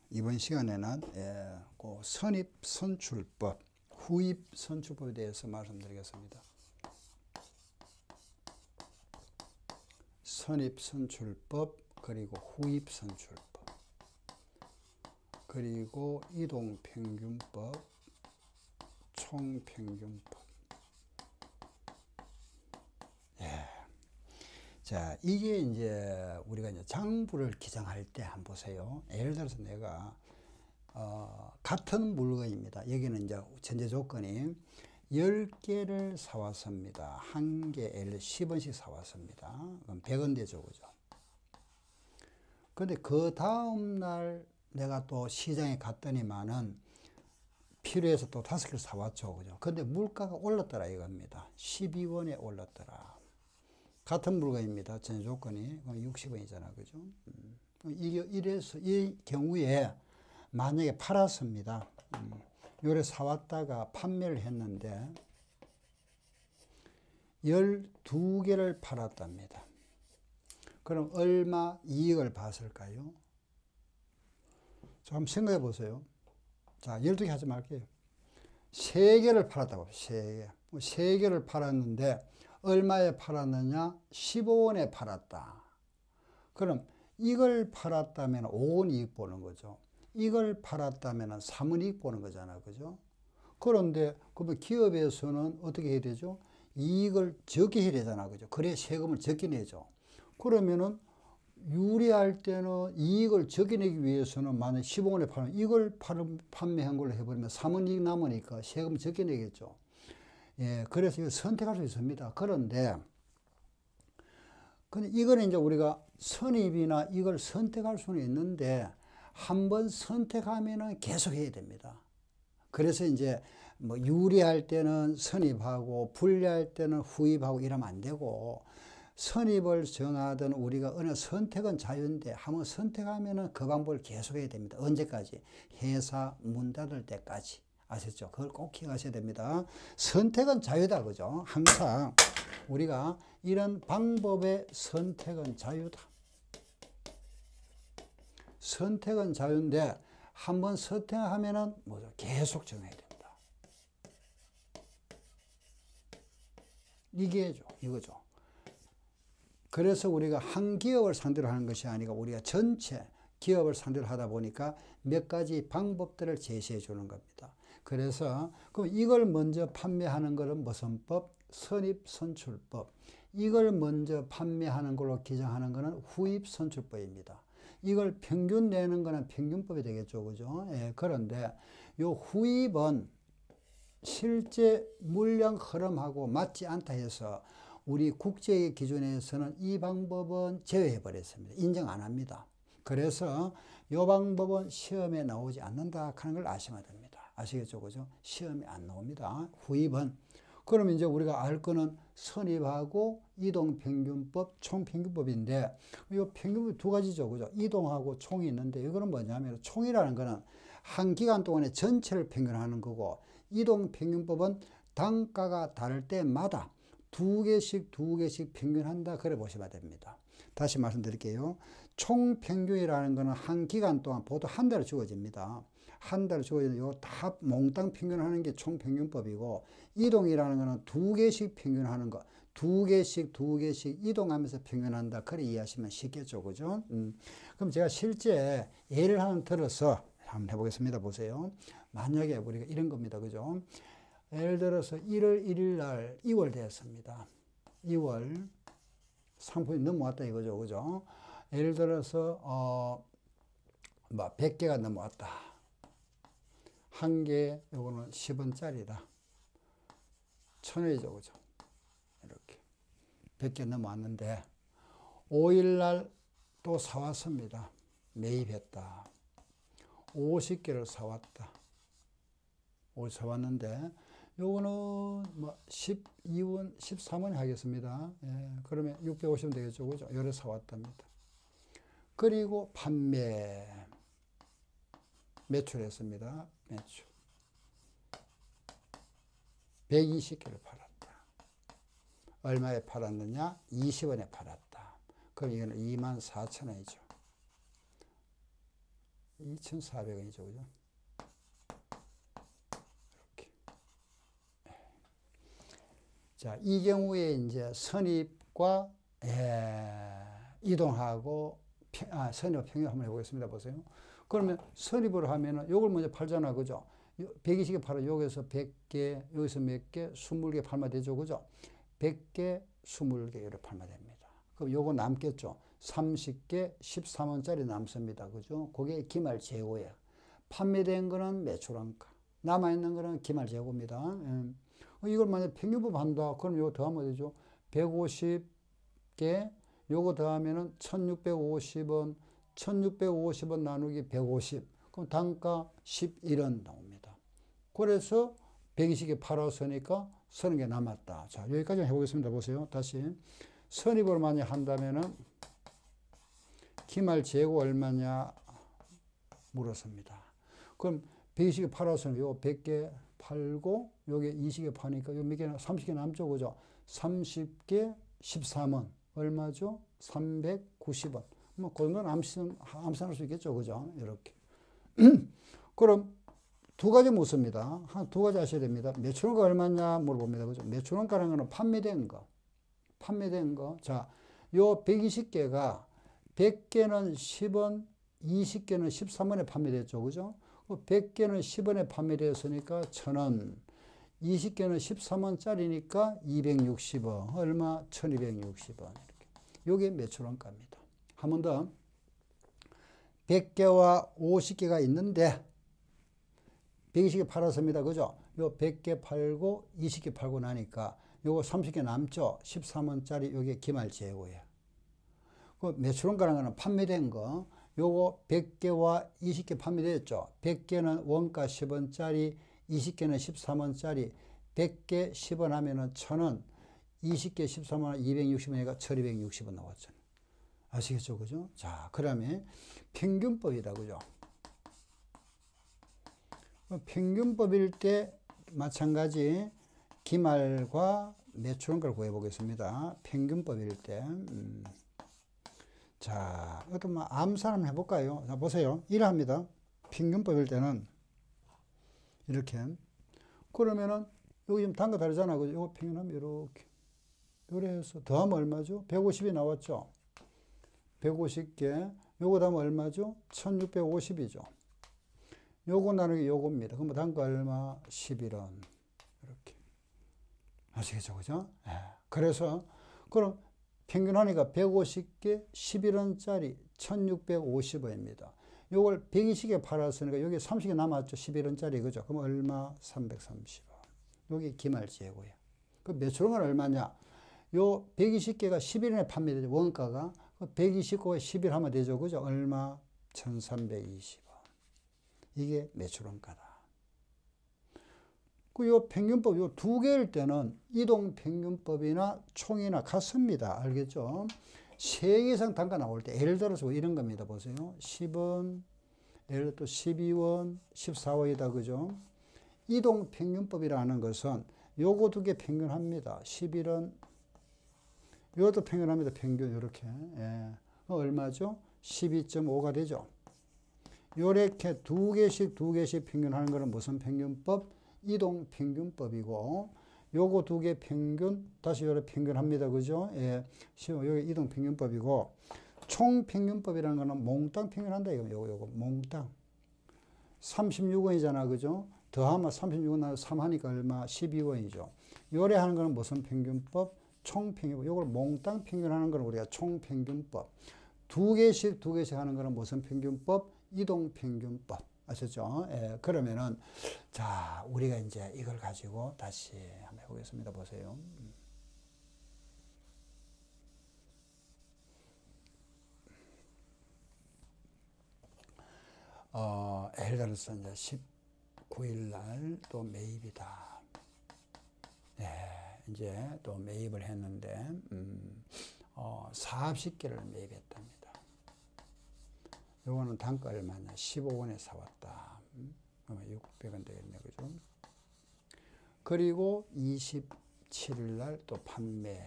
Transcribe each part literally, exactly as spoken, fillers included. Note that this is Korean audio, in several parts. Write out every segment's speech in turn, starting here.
이번 시간에는 예, 그 선입 선출법, 후입 선출법에 대해서 말씀드리겠습니다. 선입 선출법, 그리고 후입 선출법, 그리고 이동평균법, 총평균법. 예. 자, 이게 이제 우리가 이제 장부를 기장할 때 한번 보세요. 예를 들어서 내가 어, 같은 물건입니다. 여기는 이제 전제 조건이 열 개를 사왔습니다. 한 개, 예를 들어 십 원씩 사왔습니다. 그럼 백 원 되죠, 그죠? 근데 그 다음날 내가 또 시장에 갔더니만은 필요해서 또 다섯 개를 사왔죠, 그죠? 근데 물가가 올랐더라 이겁니다. 십이 원에 올랐더라. 같은 물건입니다. 전제 조건이 육십 원이잖아, 그죠? 음. 이게 이래서 이 경우에 만약에 팔았습니다. 음. 요래 사왔다가 판매를 했는데 열두 개를 팔았답니다. 그럼 얼마 이익을 봤을까요? 자, 한번 생각해 보세요. 자, 열두 개 하지 말게요. 세 개를 팔았다고. 세 개. 세 개를 팔았는데 얼마에 팔았느냐? 십오 원에 팔았다. 그럼 이걸 팔았다면 오 원 이익 보는 거죠. 이걸 팔았다면 삼 원 이익 보는 거잖아, 그죠? 그런데 그러면 기업에서는 어떻게 해야 되죠? 이익을 적게 해야 되잖아, 그죠? 그래 세금을 적게 내죠. 그러면은 유리할 때는 이익을 적게 내기 위해서는 만약 십오 원에 팔면 이걸 판매한 걸로 해버리면 삼 원 이익 남으니까 세금을 적게 내겠죠. 예, 그래서 이걸 선택할 수 있습니다. 그런데, 근데 이거는 이제 우리가 선입이나 이걸 선택할 수는 있는데, 한번 선택하면은 계속 해야 됩니다. 그래서 이제 뭐 유리할 때는 선입하고, 불리할 때는 후입하고 이러면 안 되고, 선입을 정하든 우리가 어느 선택은 자유인데, 한번 선택하면은 그 방법을 계속 해야 됩니다. 언제까지? 회사 문 닫을 때까지. 아셨죠? 그걸 꼭 기억하셔야 됩니다. 선택은 자유다, 그죠? 항상 우리가 이런 방법의 선택은 자유다. 선택은 자유인데 한번 선택하면은 뭐죠? 계속 정해야 된다. 이게죠, 이거죠. 그래서 우리가 한 기업을 상대로 하는 것이 아니고 우리가 전체 기업을 상대로 하다 보니까 몇 가지 방법들을 제시해 주는 겁니다. 그래서 그럼 이걸 먼저 판매하는 것은 무슨 법? 선입 선출법. 이걸 먼저 판매하는 걸로 기장하는 것은 후입 선출법입니다. 이걸 평균 내는 거는 평균법이 되겠죠, 그죠? 예, 그런데 요 후입은 실제 물량 흐름하고 맞지 않다 해서 우리 국제의 기준에서는 이 방법은 제외해 버렸습니다. 인정 안 합니다. 그래서 이 방법은 시험에 나오지 않는다 하는 걸 아시면 됩니다. 아시겠죠, 그죠? 시험에 안 나옵니다. 후입은. 그러면 이제 우리가 알 거는 선입하고 이동평균법, 총평균법인데 이 평균법이 두 가지죠, 그죠? 이동하고 총이 있는데 이거는 뭐냐면 총이라는 거는 한 기간 동안의 전체를 평균하는 거고 이동평균법은 단가가 다를 때마다 두 개씩 두 개씩 평균한다. 그래 보시면 됩니다. 다시 말씀드릴게요. 총평균이라는 거는 한 기간 동안 보통 한 달에 주어집니다. 한 달에 주어지는 요 다 몽땅 평균하는 게 총평균법이고 이동이라는 거는 두 개씩 평균하는 거. 두 개씩 두 개씩 이동하면서 평균한다. 그래 이해하시면 쉽겠죠, 그죠? 음. 그럼 제가 실제 예를 하나 들어서 한번 해보겠습니다. 보세요. 만약에 우리가 이런 겁니다, 그죠? 예를 들어서 일월 일일 날 이월 되었습니다. 이월 상품이 넘어왔다 이거죠, 그죠? 예를 들어서 어, 뭐 백 개가 넘어왔다. 한 개, 요거는 십 원짜리다. 천 원이죠, 그죠? 이렇게 백 개 넘어왔는데 오일 날 또 사왔습니다. 매입했다. 오십 개를 사왔다. 오십 사왔는데 요거는 뭐 십이 원, 십삼 원에 하겠습니다. 예, 그러면 육백오십 원 되겠죠, 그죠? 요래 사왔답니다. 그리고 판매 매출했습니다. 매출 백이십 개를 팔았다. 얼마에 팔았느냐? 이십 원에 팔았다. 그럼 이거는 이만 사천 원이죠. 이천사백 원이죠. 그죠? 이렇게. 자, 이 경우에 이제 선입과 에, 이동하고 평, 아, 선입과 평행 한번 해보겠습니다. 보세요. 그러면 선입으로 하면은 요걸 먼저 팔잖아. 그죠? 백이십 개 팔아. 여기서 백 개, 여기서 몇 개, 이십 개 팔면 되죠. 그죠? 백 개, 이십 개 이렇게 팔면 됩니다. 그럼 요거 남겠죠. 삼십 개, 십삼 원짜리 남습니다. 그죠? 그게 기말 재고예요. 판매된 거는 매출원가. 남아있는 거는 기말 재고입니다. 예. 이걸 만약 평균법 한다. 그럼 요거 더하면 되죠. 백오십 개, 요거 더하면은 천육백오십 원, 천육백오십 원 나누기 백오십. 그럼 단가 십일 원 나옵니다. 그래서 백이십 개 팔았으니까 서른 개 남았다. 자, 여기까지 해보겠습니다. 보세요. 다시. 선입을 많이 한다면은 기말 재고 얼마냐 물었습니다. 그럼 백이십 개 팔았으면 요 백 개 팔고 요게 이십 개 파니까 요 몇 개, 삼십 개 남죠. 그죠? 삼십 개 십삼 원. 얼마죠? 삼백구십 원. 뭐, 그런 건 암산할 수 있겠죠. 그죠? 이렇게. 그럼 두 가지 묻습니다. 한 두 가지 하셔야 됩니다. 매출원가 얼마냐 물어봅니다. 그죠? 매출원가라는 거는 판매된 거. 판매된 거. 자, 요 백이십 개가 백 개는 십 원, 이십 개는 십삼 원에 판매됐죠. 그죠? 백 개는 십 원에 판매되었으니까 천 원. 이십 개는 십삼 원짜리니까 이백육십 원. 얼마? 천이백육십 원. 이렇게. 요게 매출원가입니다. 한 번 더. 백 개와 오십 개가 있는데 백이십 개 팔았습니다. 그죠? 요 백 개 팔고 이십 개 팔고 나니까 요거 삼십 개 남죠? 십삼 원짜리 요게 기말 재고예요. 그 매출원가라는 거는 판매된 거. 요거 백 개와 이십 개 판매됐죠? 백 개는 원가 십 원짜리, 이십 개는 십삼 원짜리, 백 개 십 원 하면은 천 원, 이십 개 십삼 원 이백육십 원이니까 천이백육십 원 나왔잖아요. 아시겠죠? 그죠? 자, 그 다음에 평균법이다. 그죠? 평균법일 때 마찬가지 기말과 매출원가를 구해보겠습니다. 평균법일 때. 음. 자, 이것도 뭐 암산 한번 해볼까요? 자, 보세요. 이러합니다. 평균법일 때는 이렇게. 그러면은 여기 지금 단가 다르잖아. 그죠? 이거 평균하면 이렇게. 요래 해서 더하면 얼마죠? 백오십이 나왔죠? 백오십 개. 요거 더하면 얼마죠? 천육백오십이죠. 요거 나누기 요겁니다. 그럼 단가 얼마? 십일 원. 이렇게. 아시겠죠? 그죠? 예. 그래서, 그럼 평균하니까 백오십 개 십일 원짜리 천육백오십 원입니다. 요걸 백이십 개 팔았으니까 여기 삼십 개 남았죠. 십일 원짜리. 그죠? 그럼 얼마? 삼백삼십 원. 요게 기말 재고예요. 그 매출원가는 얼마냐? 요 백이십 개가 십일 원에 판매되죠. 원가가. 백이십 개가 십일 하면 되죠. 그죠? 얼마? 천삼백이십 원. 이게 매출원가다. 그 요 평균법 요 두 개일 때는 이동평균법이나 총이나 같습니다. 알겠죠? 세 개 이상 단가 나올 때 예를 들어서 이런 겁니다. 보세요. 십 원, 예를 들어 또 십이 원, 십사 원이다. 그죠? 이동평균법이라는 것은 요거 두 개 평균합니다. 십일 원, 요것도 평균합니다. 평균 이렇게. 예. 얼마죠? 십이 점 오가 되죠. 요렇게 두 개씩 두 개씩 평균하는 거는 무슨 평균법? 이동평균법이고, 요거 두 개 평균, 다시 요래 평균합니다. 그죠? 예. 요게 이동평균법이고, 총평균법이라는 거는 몽땅 평균한다. 이거, 요거, 요거, 몽땅. 삼십육 원이잖아. 그죠? 더하면 삼십육 원 삼 하니까 얼마? 십이 원이죠. 요래 하는 거는 무슨 평균법? 총평균법. 요걸 몽땅 평균하는 거는 우리가 총평균법. 두 개씩 두 개씩 하는 거는 무슨 평균법? 이동평균법. 아셨죠? 예, 그러면은, 자, 우리가 이제 이걸 가지고 다시 한번 해보겠습니다. 보세요. 어, 예를 들어서 이제 십구 일 날 또 매입이다. 예, 이제 또 매입을 했는데, 음, 어, 사십 개를 매입했답니다. 요거는 단가 얼마냐? 십오 원에 사왔다. 그러면 육백 원 되겠네. 그죠? 그리고 이십칠 일 날 또 판매.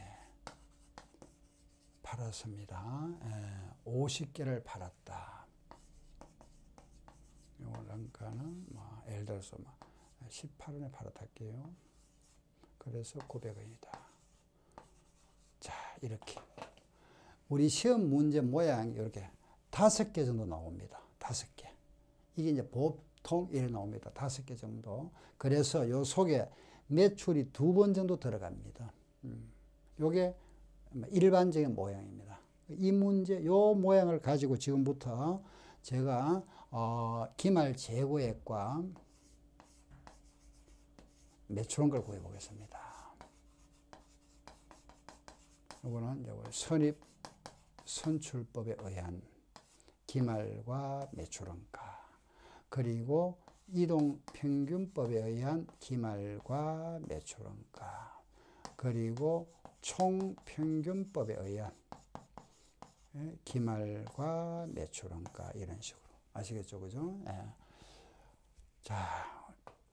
팔았습니다. 에, 오십 개를 팔았다. 단가는 뭐 예를 들어서 뭐 십팔 원에 팔아탈게요. 그래서 구백 원이다. 자, 이렇게 우리 시험 문제 모양이 이렇게 다섯 개 정도 나옵니다. 다섯 개. 이게 이제 보통 이렇게 나옵니다. 다섯 개 정도. 그래서 요 속에 매출이 두 번 정도 들어갑니다. 음. 요게 일반적인 모양입니다. 이 문제, 요 모양을 가지고 지금부터 제가 어, 기말 재고액과 매출원가를 구해 보겠습니다. 요거는 이제 선입 선출법에 의한 기말과 매출원가, 그리고 이동평균법에 의한 기말과 매출원가, 그리고 총평균법에 의한 기말과 매출원가, 이런 식으로. 아시겠죠? 그죠? 예. 자,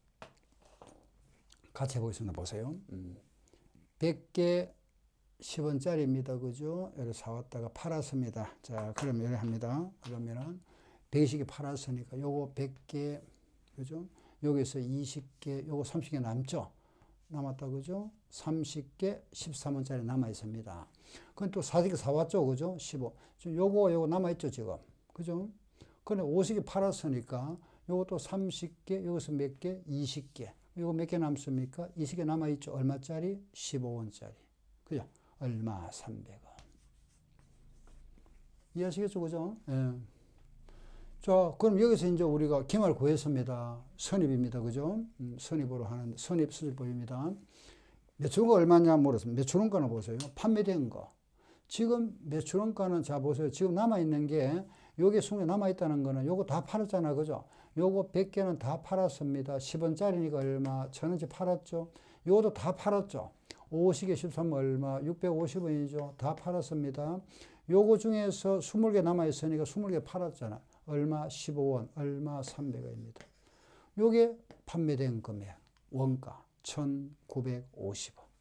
같이 해보겠습니다. 보세요. 음. 백 개 십 원짜리입니다. 그죠? 여기 사왔다가 팔았습니다. 자, 그러면 이렇게 합니다. 그러면은 백이십 개 팔았으니까 요거 백 개, 그죠? 여기서 이십 개, 요거 삼십 개 남죠? 남았다. 그죠? 삼십 개 십삼 원짜리 남아 있습니다. 그건 또 사십 개 사왔죠? 그죠? 십오. 지금 요거, 요거 남아 있죠? 지금. 그죠? 근데 오십 개 팔았으니까 요것도 삼십 개, 여기서 몇 개? 이십 개. 요거 몇 개 남습니까? 이십 개 남아 있죠? 얼마짜리? 십오 원짜리. 그죠? 얼마? 삼백 원. 이해하시겠죠? 그죠? 예. 자, 그럼 여기서 이제 우리가 기말 구했습니다. 선입입니다. 그죠? 음, 선입으로 하는, 선입 수준법입니다. 매출원가 얼마냐 물었습니다. 매출원가는 보세요. 판매된 거. 지금 매출원가는, 자, 보세요. 지금 남아있는 게, 요게 순에 남아있다는 거는 요거 다 팔았잖아. 그죠? 요거 백 개는 다 팔았습니다. 십 원짜리니까 얼마? 천 원치 팔았죠? 요것도 다 팔았죠? 오십 개 십삼 원 얼마? 육백오십 원이죠? 다 팔았습니다. 요거 중에서 이십 개 남아있으니까 이십 개 팔았잖아. 얼마? 십오 원, 얼마? 삼백 원입니다. 요게 판매된 금액, 원가 천구백오십 원.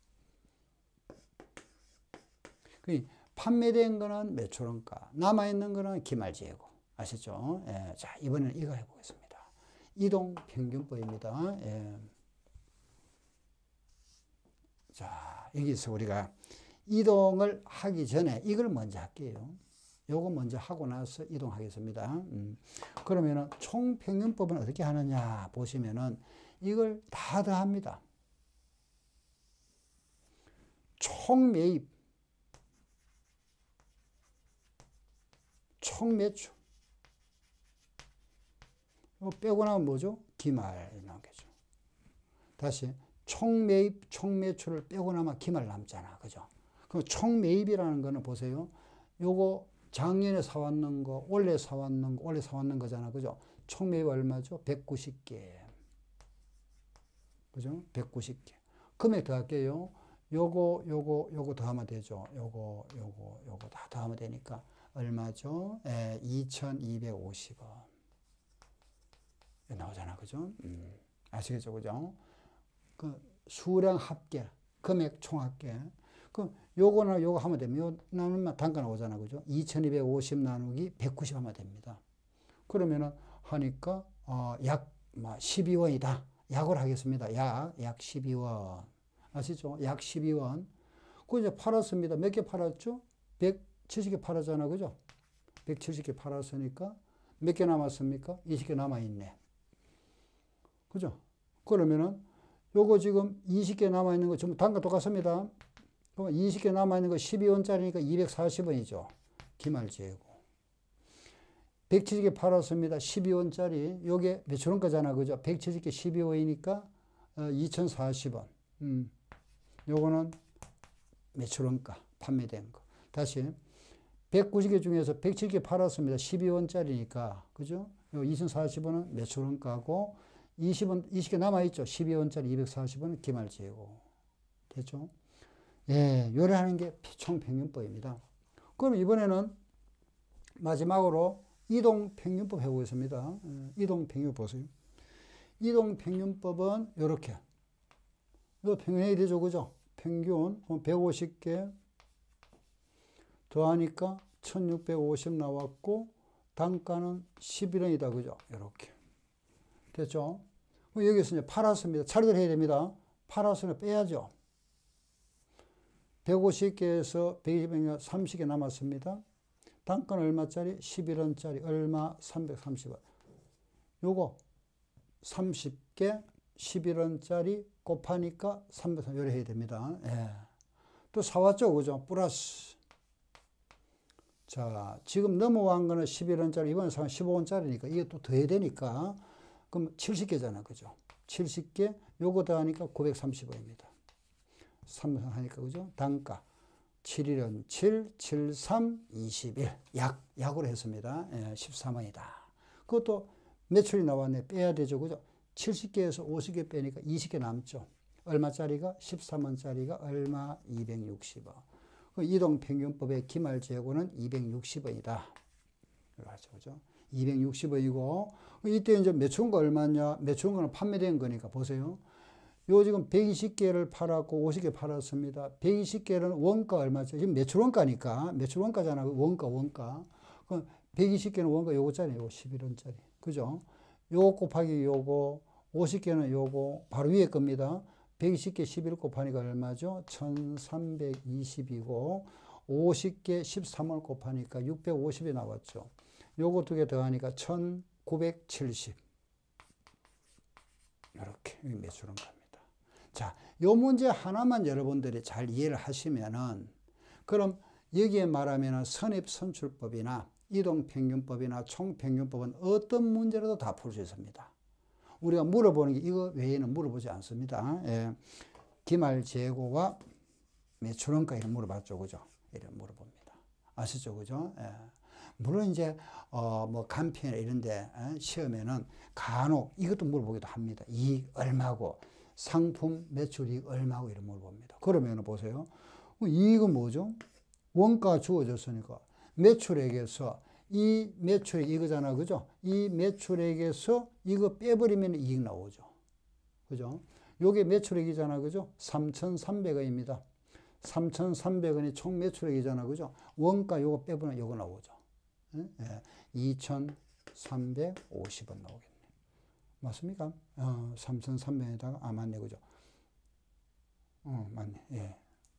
판매된 거는 매출원가, 남아있는 거는 기말재고. 아셨죠? 예. 자, 이번에는 이거 해보겠습니다. 이동평균법입니다. 예. 자, 여기서 우리가 이동을 하기 전에 이걸 먼저 할게요. 요거 먼저 하고 나서 이동하겠습니다. 음. 그러면은 총평균법은 어떻게 하느냐 보시면은 이걸 다 더합니다. 총매입, 총매출. 이거 빼고 나면 뭐죠? 기말 나오겠죠. 다시 총매입, 총매출을 빼고 나면 기말 남잖아. 그죠? 그럼 총매입이라는 거는 보세요. 요거 작년에 사왔는 거, 올해 사왔는 거, 올해 사왔는 거잖아. 그죠? 총매입 얼마죠? 백구십 개. 그죠? 백구십 개. 금액 더할게요. 요거, 요거, 요거 더하면 되죠. 요거, 요거, 요거 다 더하면 되니까 얼마죠? 예, 이천이백오십 원. 나오잖아. 그죠? 음, 아시겠죠? 그죠? 그 수량 합계, 금액 총 합계. 그럼 요거나 요거 하면 되면 요 나누면 단가 나오잖아. 그죠? 이천이백오십 나누기 백구십 하면 됩니다. 그러면은 하니까 어, 약 십이 원이다. 약을 하겠습니다. 약, 약 십이 원. 아시죠? 약 십이 원. 그 이제 팔았습니다. 몇 개 팔았죠? 백칠십 개 팔았잖아. 그죠? 백칠십 개 팔았으니까 몇 개 남았습니까? 이십 개 남아있네. 그죠? 그러면은 요거 지금 이십 개 남아있는 거 전부 단가 똑같습니다. 그럼 이십 개 남아있는 거 십이 원짜리니까 이백사십 원이죠. 기말재고. 백칠십 개 팔았습니다. 십이 원짜리. 요게 매출 원가잖아. 그죠? 백칠십 개 십이 원이니까 이천사십 원. 음. 요거는 매출 원가, 판매된 거. 다시. 백구십 개 중에서 백칠 개 팔았습니다. 십이 원짜리니까. 그죠? 요 이천사십 원은 매출 원가고, 이십 원, 이십 개 남아있죠. 십이 원짜리 이백사십 원은 기말재고. 됐죠? 예, 요래하는 게 총평균법입니다. 그럼 이번에는 마지막으로 이동평균법 해보겠습니다. 예, 이동평균 보세요. 이동평균법은 요렇게. 요 평균이 되죠. 그죠? 평균 백오십 개 더하니까 천육백오십 나왔고, 단가는 십일 원이다. 그죠? 요렇게. 됐죠? 여기서 이제 팔았습니다. 처리를 해야 됩니다. 팔았으면 빼야죠. 백오십 개에서 백이십 개가 삼십 개 남았습니다. 단가는 얼마짜리? 십일 원짜리. 얼마? 삼백삼십 원. 요거 삼십 개 십일 원짜리 곱하니까 삼백삼십 원. 요래 해야 됩니다. 예. 또 사왔죠. 그죠? 플러스. 자, 지금 넘어간 거는 십일 원짜리, 이번에 사면 십오 원짜리니까 이게 또 더 해야 되니까. 그럼 칠십 개잖아. 그죠? 칠십 개, 요거 더 하니까 구백삼십 원입니다. 삼 하니까, 그죠? 단가. 칠 원 칠, 칠, 삼, 이십일. 약, 약으로 했습니다. 예, 십삼 원이다. 그것도 매출이 나왔네. 빼야 되죠. 그죠? 칠십 개에서 오십 개 빼니까 이십 개 남죠. 얼마짜리가? 십삼 원짜리가 얼마? 이백육십 원. 이동평균법의 기말재고는 이백육십 원이다. 그렇죠. 그죠? 이백육십 원이고, 이때 이제 매출원가 얼마냐? 매출원가는 판매된 거니까 보세요. 요 지금 백이십 개를 팔았고 오십 개 팔았습니다. 백이십 개는 원가 얼마죠? 지금 매출원가니까. 매출원가잖아. 원가, 원가. 그럼 백이십 개는 원가 요거짜리, 요거 십일 원짜리. 그죠? 요거 곱하기 요거, 오십 개는 요거, 바로 위에 겁니다. 백이십 개 십일 곱하니까 얼마죠? 천삼백이십이고, 오십 개 십삼 원 곱하니까 육백오십이 나왔죠. 요거 두 개 더하니까 천구백칠십. 이렇게 매출원가입니다. 자, 요 문제 하나만 여러분들이 잘 이해를 하시면은, 그럼 여기에 말하면은 선입선출법이나 이동평균법이나 총평균법은 어떤 문제라도 다 풀 수 있습니다. 우리가 물어보는 게 이거 외에는 물어보지 않습니다. 예. 기말재고와 매출원가 이런 물어봤죠. 그죠? 이런 물어봅니다. 아시죠? 그죠? 예. 물론 이제, 어, 뭐, 간편이나 이런데, 예? 시험에는 간혹 이것도 물어보기도 합니다. 이익 얼마고, 상품 매출이익 얼마고 이런 물어봅니다. 그러면 보세요. 이익은 뭐죠? 원가 주어졌으니까 매출액에서 이 매출액 이거잖아. 그죠? 이 매출액에서 이거 빼버리면 이익 나오죠. 그죠? 요게 매출액이잖아. 그죠? 삼천삼백 원입니다. 삼천삼백 원이 총 매출액이잖아. 그죠? 원가 요거 빼버리면 요거 나오죠. 예? 이천삼백오십 원 나오겠네. 맞습니까? 어, 삼천삼백 원에다가, 아, 맞네. 그죠? 어, 맞네. 예.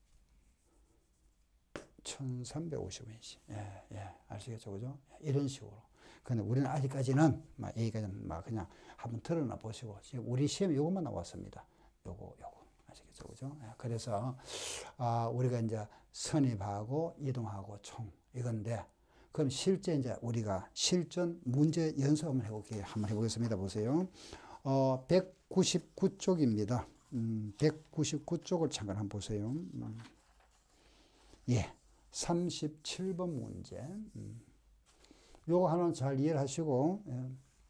천삼백오십 원이지. 예, 예. 아시겠죠? 그죠? 이런 식으로. 근데 우리는 아직까지는, 막, 여기까지는 막 그냥 한번 틀어놔 보시고, 지금 우리 시험에 요것만 나왔습니다. 요거, 요거. 아시겠죠? 그죠? 예, 그래서, 아, 우리가 이제 선입하고, 이동하고, 총. 이건데, 그럼 실제 이제 우리가 실전 문제 연습 한번 해볼게요. 한번 해보겠습니다. 보세요. 어, 백구십구 쪽입니다. 음, 백구십구 쪽을 잠깐 한번 보세요. 음. 예. 삼십칠 번 문제. 음. 요거 하나 잘 이해를 하시고, 예.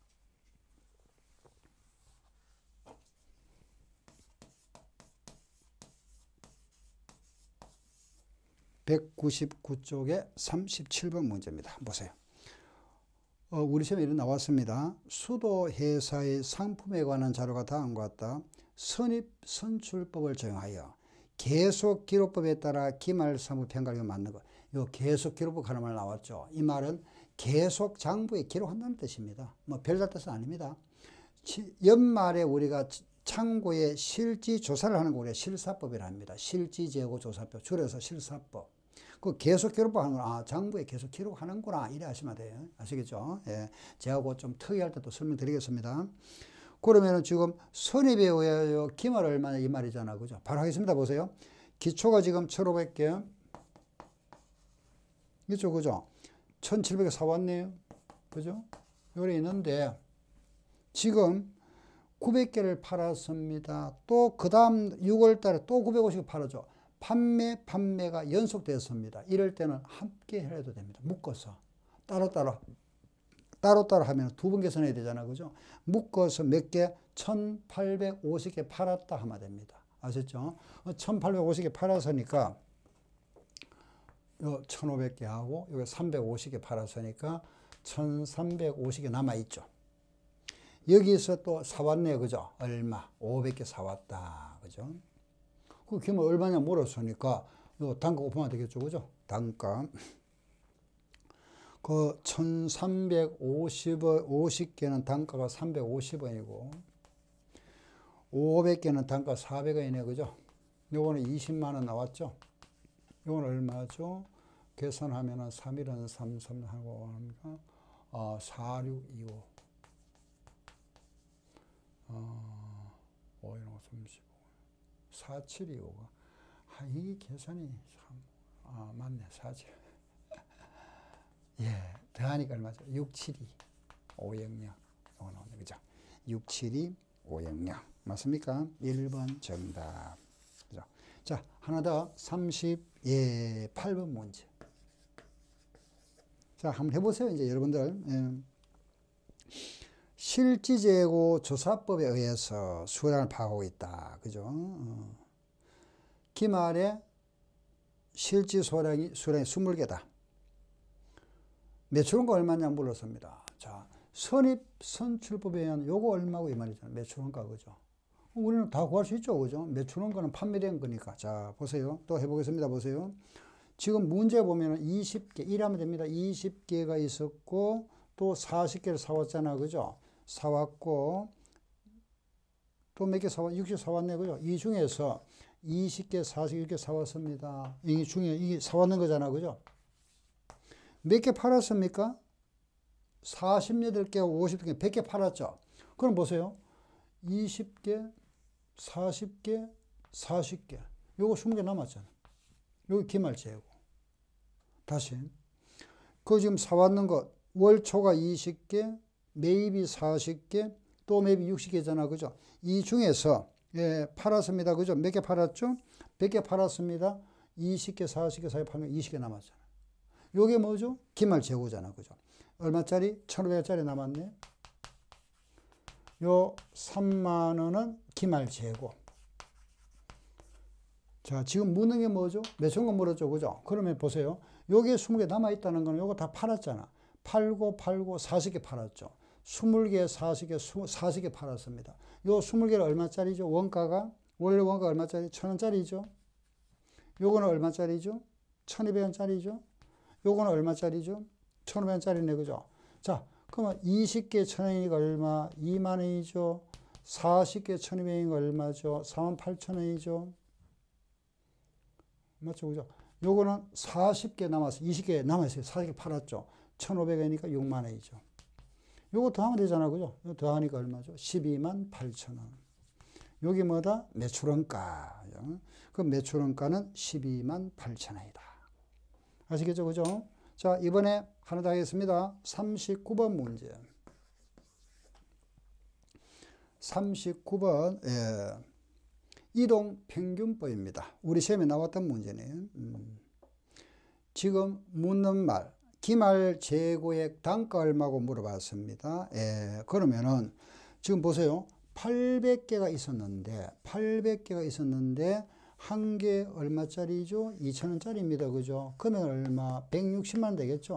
백구십구 쪽에 삼십칠 번 문제입니다. 보세요. 어, 우리 시험에 이런 나왔습니다. 수도 회사의 상품에 관한 자료가 다음과 같다. 선입선출법을 적용하여 계속 기록법에 따라 기말사무 평가를 맞는 것. 요 계속 기록법 하는 말 나왔죠. 이 말은 계속 장부에 기록한다는 뜻입니다. 뭐 별다른 뜻은 아닙니다. 연말에 우리가 창고에 실지 조사를 하는 거 우리가 실사법이라 합니다. 실지 재고 조사법, 줄여서 실사법. 그 계속 기록법 하는 건, 아, 장부에 계속 기록하는구나. 이래 하시면 돼요. 아시겠죠? 예. 제가 그 좀 특이할 때 또 설명드리겠습니다. 그러면은 지금 선입에 의하여 기말 얼마냐 이 말이잖아. 그죠? 바로 하겠습니다. 보세요. 기초가 지금 천오백 개. 그죠? 그죠? 천칠백 개 사왔네요. 그죠? 요래 있는데, 지금 구백 개를 팔았습니다. 또 그 다음 유월 달에 또 구백오십 개 팔았죠. 판매, 판매가 연속됐습니다. 이럴 때는 함께 해도 됩니다. 묶어서. 따로따로. 따로따로 하면 두 번 계산해야 되잖아. 그죠? 묶어서 몇 개? 천팔백오십 개 팔았다 하면 됩니다. 아셨죠? 천팔백오십 개 팔았으니까, 요 천오백 개 하고, 여기 삼백오십 개 팔았으니까, 천삼백오십 개 남아있죠. 여기서 또 사왔네요. 그죠? 얼마? 오백 개 사왔다. 그죠? 그 기말 얼마냐 물었으니까, 요 단가 곱하면 되겠죠. 그죠? 단가. 그 천삼백오십 원, 오십 개는 단가가 삼백오십 원이고 오백 개는 단가 사백 원이네. 그죠? 요거는 이십만 원 나왔죠? 요건 얼마죠? 계산하면은 삼일은 삼삼 하고 합니까? 어, 사육이오. 어, 오일은 삼십오. 사칠이오가. 아, 이 계산이 참, 아, 맞네. 사칠. 예, 더하니까 얼마죠? 육칠이 오영영. 요거 나오네. 그죠? 육칠이 오영영. 맞습니까? 일 번 정답. 그죠? 자, 하나 더. 삼십팔 번 문제. 자, 한번 해보세요. 이제 여러분들. 예. 실지재고 조사법에 의해서 수량을 파악하고 있다. 그죠? 어. 기말에 실지 수량이, 수량이 이십 개다. 매출원가 얼마냐 물었습니다. 자, 선입 선출법에 의한 요거 얼마고 이 말이잖아요. 매출원가. 그죠? 우리는 다 구할 수 있죠. 그죠? 매출원가는 판매된 거니까. 자, 보세요. 또 해보겠습니다. 보세요. 지금 문제 보면 이십 개, 일하면 됩니다. 이십 개가 있었고, 또 사십 개를 사왔잖아. 그죠? 사왔고, 또 몇 개 사왔, 육십 사왔네. 그죠? 이 중에서 이십 개, 사십 개 사왔습니다. 이 중에 이게 사왔는 거잖아. 그죠? 몇 개 팔았습니까? 사십팔 개, 오십 개, 백 개 팔았죠? 그럼 보세요. 이십 개, 사십 개, 사십 개. 요거 이십 개 남았잖아. 여기 기말재고. 다시. 그 지금 사왔는 거, 월초가 이십 개, 매입이 사십 개, 또 매입이 육십 개잖아. 그죠? 이 중에서, 예, 팔았습니다. 그죠? 몇 개 팔았죠? 백 개 팔았습니다. 이십 개, 사십 개 사이 팔면 이십 개 남았잖아. 요게 뭐죠? 기말재고잖아. 그죠? 얼마짜리? 천오백 원짜리 남았네. 요 삼만 원은 기말재고. 자, 지금 묻는 게 뭐죠? 매출원가 물었죠. 그죠? 그러면 보세요. 요게 이십 개 남아있다는 거는 요거 다 팔았잖아. 팔고, 팔고, 사십 개 팔았죠. 이십 개, 사십 개, 사십 개 팔았습니다. 요 이십 개는 얼마짜리죠? 원가가? 원래 원가 얼마짜리? 천 원짜리죠? 요거는 얼마짜리죠? 천이백 원짜리죠? 요거는 얼마짜리죠? 천오백 원짜리네. 그죠? 자, 그러면 이십 개 천 원이니까 얼마? 이만 원이죠? 사십 개 천이백 원이니까 얼마죠? 사만 팔천 원이죠? 맞죠? 그죠? 요거는 사십 개 남았어요. 이십 개 남았어요. 사십 개 팔았죠. 천오백 원이니까 육만 원이죠. 요거 더하면 되잖아. 그죠? 요거 더하니까 얼마죠? 십이만 팔천 원. 여기 뭐다? 매출원가. 그 매출원가는 십이만 팔천 원이다. 아시겠죠? 그죠? 자, 이번에 하나 더 하겠습니다. 삼십구 번 문제. 삼십구 번, 예. 이동평균법입니다. 우리 시험에 나왔던 문제네요. 음. 지금 묻는 말, 기말재고액 단가 얼마고 물어봤습니다. 예, 그러면은 지금 보세요. 팔백 개가 있었는데, 팔백 개가 있었는데, 한 개 얼마짜리죠? 이천 원짜리입니다. 그죠? 그러면 얼마? 백육십만 원 되겠죠?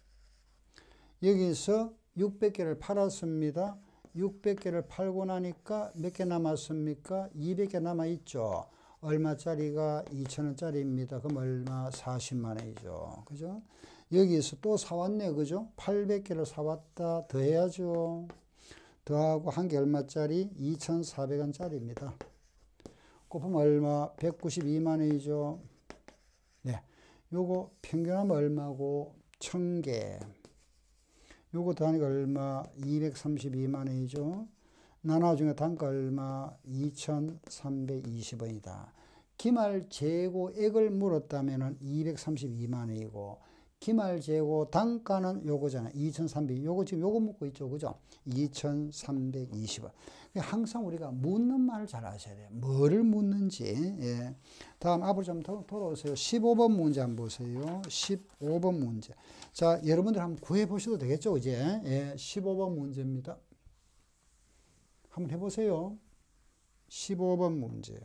여기서 육백 개를 팔았습니다. 육백 개를 팔고 나니까 몇 개 남았습니까? 이백 개 남아있죠. 얼마짜리가 이천 원짜리입니다. 그럼 얼마? 사십만 원이죠. 그죠? 여기서 또 사왔네. 그죠? 팔백 개를 사왔다. 더해야죠. 더하고 한 개 얼마짜리? 이천사백 원짜리입니다. 곱하면 얼마? 백구십이만 원이죠. 네. 요거 평균하면 얼마고? 천 개. 요거 더하니까 얼마? 이백삼십이만 원이죠. 나눠중에 단가 얼마? 이천삼백이십 원이다. 기말재고액을 물었다면 이백삼십이만 원이고, 기말재고 단가는 요거잖아. 이천삼백. 요거 지금 요거 묻고 있죠. 그죠? 이천삼백이십 원. 항상 우리가 묻는 말을 잘 아셔야 돼요. 뭐를 묻는지. 예. 다음 앞으로 좀 더 돌아오세요. 십오 번 문제 한번 보세요. 십오 번 문제. 자, 여러분들 한번 구해 보셔도 되겠죠. 이제. 예. 십오 번 문제입니다. 한번 해보세요. 십오 번 문제.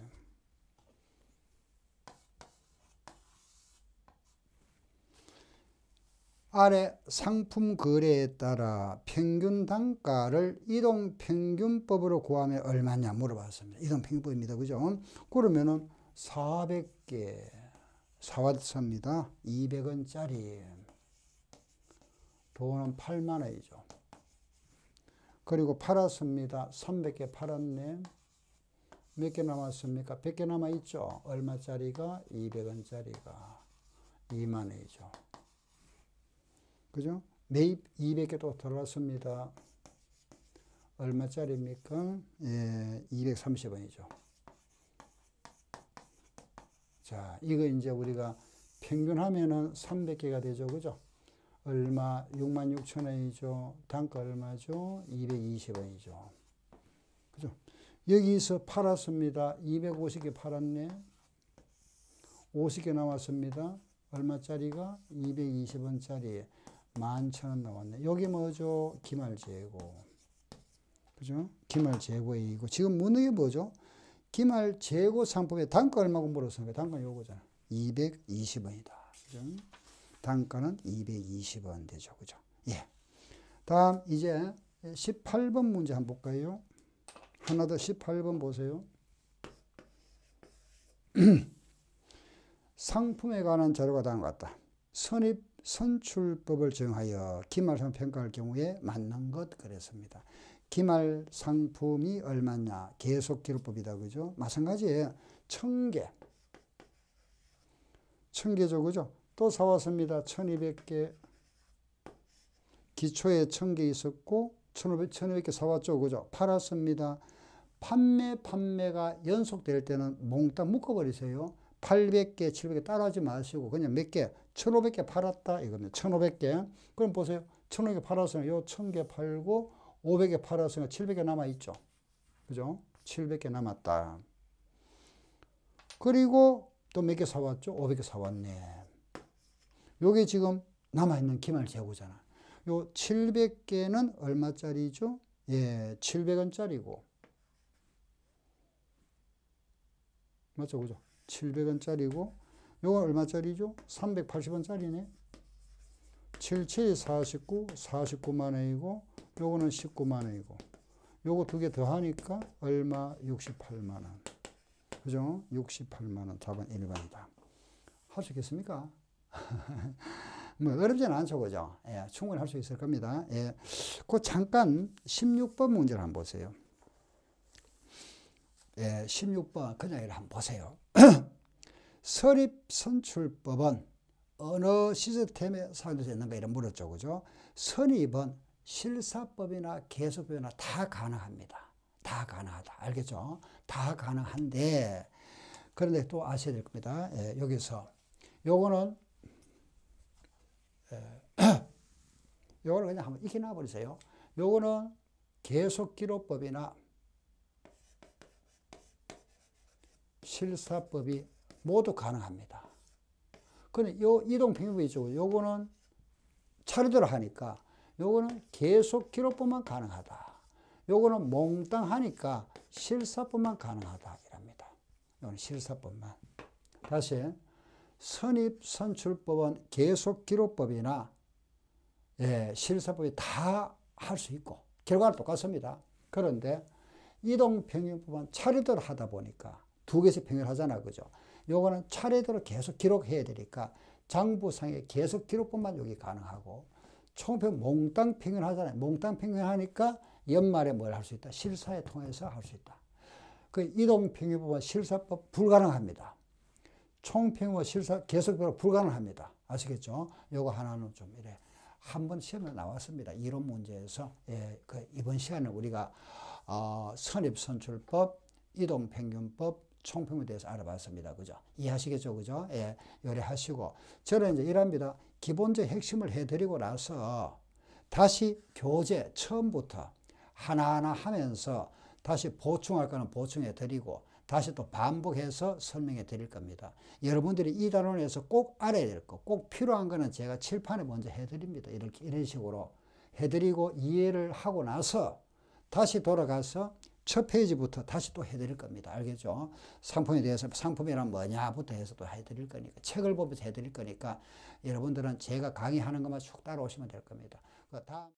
아래 상품 거래에 따라 평균 단가를 이동평균법으로 구하면 얼마냐 물어봤습니다. 이동평균법입니다. 그죠? 그러면은 사백 개 사왔습니다. 이백 원짜리. 돈은 팔만 원이죠. 그리고 팔았습니다. 삼백 개 팔았네. 몇 개 남았습니까? 백 개 남아있죠. 얼마짜리가? 이백 원짜리가 이만 원이죠. 그죠? 매입 이백 개 또 들어왔습니다. 얼마짜리입니까? 예, 이백삼십 원이죠. 자, 이거 이제 우리가 평균하면은 삼백 개가 되죠. 그죠? 얼마? 육만 육천 원이죠. 단가 얼마죠? 이백이십 원이죠. 그죠? 여기서 팔았습니다. 이백오십 개 팔았네. 오십 개 남았습니다. 얼마짜리가? 이백이십 원짜리 만 천 원 나왔네. 여기 뭐죠? 기말재고. 그죠? 기말재고이고. 지금 묻는 게 뭐죠? 기말재고 상품의 단가 얼마고 물었으니까 단가는 요거잖아. 이백이십 원이다. 그죠? 단가는 이백이십 원 되죠. 그죠? 예. 다음, 이제 십팔 번 문제 한번 볼까요? 하나 더 십팔 번 보세요. 상품에 관한 자료가 다음과 같다. 선입 선출법을 정하여 기말상품 평가할 경우에 맞는 것 그랬습니다. 기말 상품이 얼마냐? 계속기록법이다. 그죠? 마찬가지예요. 천 개. 천 개죠. 그죠? 또 사왔습니다. 천이백 개. 기초에 천 개 있었고, 천오백, 천오백 개 사왔죠. 그죠? 팔았습니다. 판매, 판매가 연속될 때는 몽땅 묶어버리세요. 팔백 개, 칠백 개 따라하지 마시고, 그냥 몇 개, 천오백 개 팔았다. 이거면 천오백 개. 그럼 보세요. 천오백 개 팔았으면 요 천 개 팔고, 오백 개 팔았으면 칠백 개 남아있죠. 그죠? 칠백 개 남았다. 그리고 또 몇 개 사왔죠? 오백 개 사왔네. 요게 지금 남아있는 기말 재고잖아. 요 칠백 개는 얼마짜리죠? 예, 칠백 원짜리고. 맞죠? 그죠? 칠백 원짜리고. 요건 얼마짜리죠? 삼백팔십 원짜리네. 칠칠 사십구, 사십구만 원이고, 요거는 십구만 원이고, 요거 두 개 더 하니까 얼마? 육십팔만 원. 그죠? 육십팔만 원. 답은 일 번이다. 할 수 있겠습니까? 뭐, 어렵지는 않죠. 그죠? 예, 충분히 할 수 있을 겁니다. 예. 그 잠깐 십육 번 문제를 한번 보세요. 예, 십육 번 그냥 이를 한번 보세요. 선입선출법은 어느 시스템에 사용되어 있는가 이런 물었죠. 그죠? 선입은 실사법이나 계속법이나 다 가능합니다. 다 가능하다. 알겠죠? 다 가능한데, 그런데 또 아셔야 될 겁니다. 예, 여기서 요거는 예, 요거는 그냥 한번 익혀 놔 버리세요. 요거는 계속기록법이나 실사법이 모두 가능합니다. 근데 요 이동평균법이 있죠. 요거는 차례대로 하니까 요거는 계속기록법만 가능하다. 요거는 몽땅 하니까 실사법만 가능하다. 이랍니다. 요거는 실사법만. 다시 선입선출법은 계속기록법이나 예, 실사법이 다 할 수 있고 결과는 똑같습니다. 그런데 이동평균법은 차례대로 하다 보니까 두 개씩 평균하잖아. 그죠? 요거는 차례대로 계속 기록해야 되니까 장부상의 계속 기록법만 여기 가능하고 총평 몽땅 평균하잖아요. 몽땅 평균하니까 연말에 뭘 할 수 있다? 실사에 통해서 할 수 있다. 그 이동평균법은 실사법 불가능합니다. 총평균 실사 계속 기록 불가능합니다. 아시겠죠? 요거 하나는 좀 이래 한번 시험에 나왔습니다. 이론 문제에서 예, 그 이번 시간에 우리가 어, 선입선출법, 이동평균법, 총평에 대해서 알아봤습니다. 그죠? 이해하시겠죠? 그죠? 예, 요리하시고. 저는 이제 이랍니다. 기본적 핵심을 해드리고 나서 다시 교재 처음부터 하나하나 하면서 다시 보충할 거는 보충해 드리고 다시 또 반복해서 설명해 드릴 겁니다. 여러분들이 이 단원에서 꼭 알아야 될 거, 꼭 필요한 거는 제가 칠판에 먼저 해드립니다. 이렇게, 이런 식으로 해드리고 이해를 하고 나서 다시 돌아가서 첫 페이지부터 다시 또 해드릴 겁니다. 알겠죠? 상품에 대해서 상품이란 뭐냐부터 해서 또 해드릴 거니까 책을 보면서 해드릴 거니까 여러분들은 제가 강의하는 것만 쭉 따라오시면 될 겁니다. 다음